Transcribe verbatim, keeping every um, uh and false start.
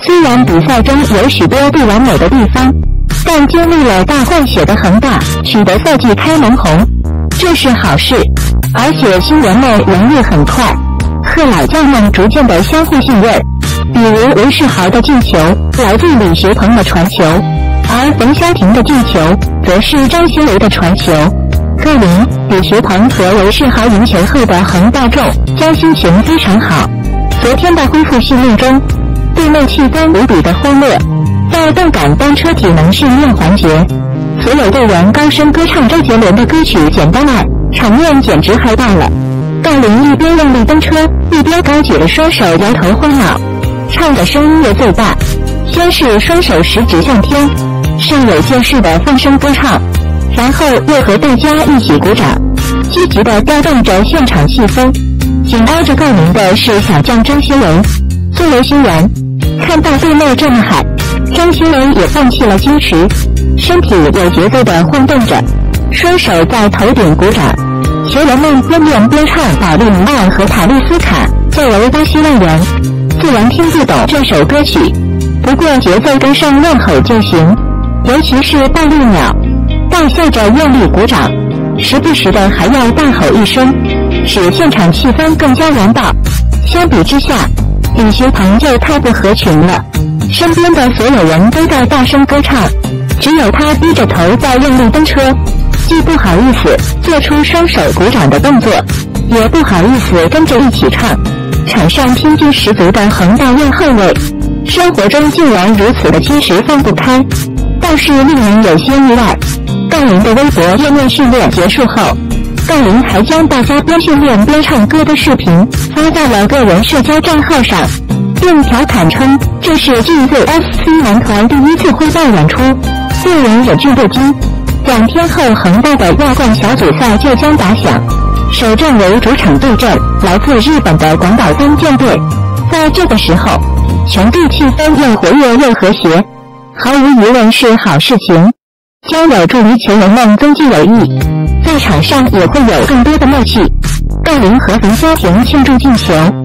虽然比赛中有许多不完美的地方，但经历了大换血的恒大取得赛季开门红，这是好事。而且新人们融入很快，和老将们逐渐的相互信任。比如韦世豪的进球来自李学鹏的传球，而冯潇霆的进球则是张新雷的传球。郜林、李学鹏和韦世豪赢球后的恒大众将心情非常好。昨天的恢复训练中，队内气氛无比的欢乐。在动感单车体能训练环节，所有队员高声歌唱周杰伦的歌曲《简单爱》，场面简直嗨爆了。郜林一边用力蹬车，一边高举着双手摇头晃脑，唱的声音也最大。先是双手十指向天，上有见识的放声歌唱，然后又和大家一起鼓掌，积极地调动着现场气氛。紧挨着郜林的是小将张新雷。作为新援，看到队内这么喊，张新雷也放弃了矜持，身体有节奏地晃动着，双手在头顶鼓掌。球员们边练边唱保利尼奥和塔利斯卡作为巴西外援，自然听不懂这首歌曲，不过节奏跟上乱吼就行。尤其是暴力鸟，大笑着用力鼓掌，时不时的还要大吼一声，使现场气氛更加燃爆。相比之下，李学鹏就太不合群了，身边的所有人都在大声歌唱，只有他低着头在用力蹬车，既不好意思做出双手鼓掌的动作，也不好意思跟着一起唱。场上拼劲十足的恒大右后卫，生活中竟然如此的其实放不开，倒是令人有些意外。郜林的微博页面训练结束后，郜林还将大家边训练边唱歌的视频发在了个人社交账号上，并调侃称这是近自 F C 男团第一次汇报演出，令人忍俊不禁。两天后，恒大的亚冠小组赛就将打响，首战为主场对阵来自日本的广岛东舰队。在这个时候，球队气氛又活跃又和谐，毫无疑问是好事情，将有助于球员们增进友谊，在场上也会有更多的默契。郜林和冯潇霆庆祝进球，